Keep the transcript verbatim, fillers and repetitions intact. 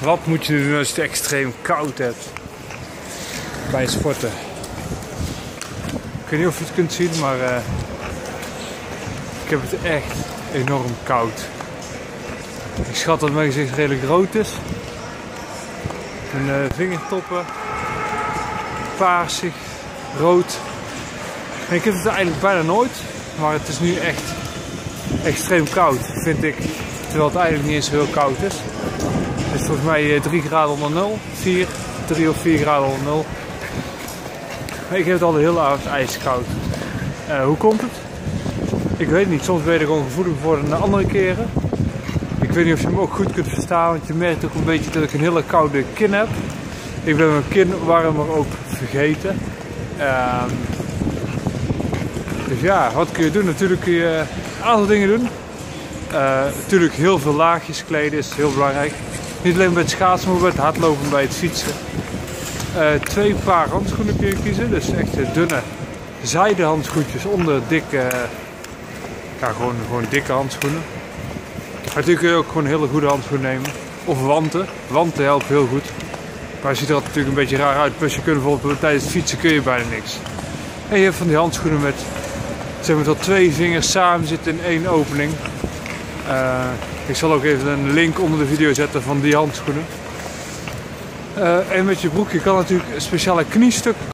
Wat moet je doen als je het extreem koud hebt bij sporten? Ik weet niet of je het kunt zien, maar uh, ik heb het echt enorm koud. Ik schat dat mijn gezicht redelijk rood is. Mijn uh, vingertoppen paarsig, rood. En ik heb het eigenlijk bijna nooit, maar het is nu echt extreem koud, vind ik. Terwijl het eigenlijk niet eens heel koud is. Het is volgens mij drie graden onder nul, vier, drie of vier graden onder nul. Maar ik heb het al de hele avond ijskoud. Uh, hoe komt het? Ik weet het niet, soms ben je er gewoon gevoelig voor dan de andere keren. Ik weet niet of je hem ook goed kunt verstaan, want je merkt ook een beetje dat ik een hele koude kin heb. Ik ben mijn kin warmer ook vergeten. Uh, dus ja, wat kun je doen? Natuurlijk kun je een aantal dingen doen. Uh, natuurlijk heel veel laagjes kleden is heel belangrijk. Niet alleen bij het schaatsen, maar bij het hardlopen, bij het fietsen. Uh, twee paar handschoenen kun je kiezen. Dus echt dunne zijden handschoentjes onder dikke, ja, gewoon, gewoon dikke handschoenen. Natuurlijk kun je ook gewoon hele goede handschoenen nemen. Of wanten. Wanten helpen heel goed. Maar het ziet er natuurlijk een beetje raar uit. Plus je kunt bijvoorbeeld tijdens het fietsen kun je bijna niks. En je hebt van die handschoenen met, zeg maar, dat twee vingers samen zitten in één opening. Uh, ik zal ook even een link onder de video zetten van die handschoenen. Uh, en met je broek, je kan natuurlijk een speciale kniestuk